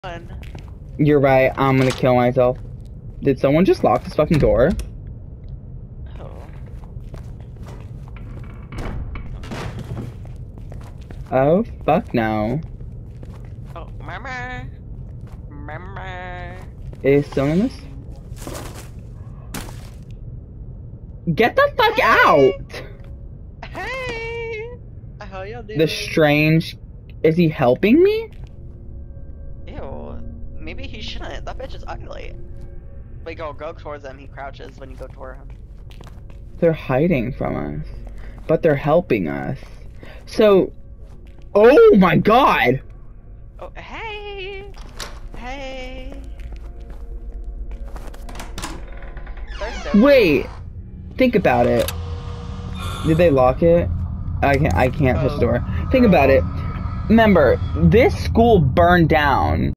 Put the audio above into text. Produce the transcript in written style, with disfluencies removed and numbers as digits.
One. You're right, I'm gonna kill myself. Did someone just lock this fucking door? Oh. Oh, fuck no. Oh, mama. Mama. Is someone in this? Get the fuck out! Hey! How y'all doing? The strange... Is he helping me? Ew. Maybe he shouldn't. That bitch is ugly. Like, go towards him. He crouches when you go toward him. They're hiding from us. But they're helping us. So... Oh my god! Oh, hey! Hey! They're so Wait! Think about it. Did they lock it? I can't touch the door. Think about it. Remember, this school burned down.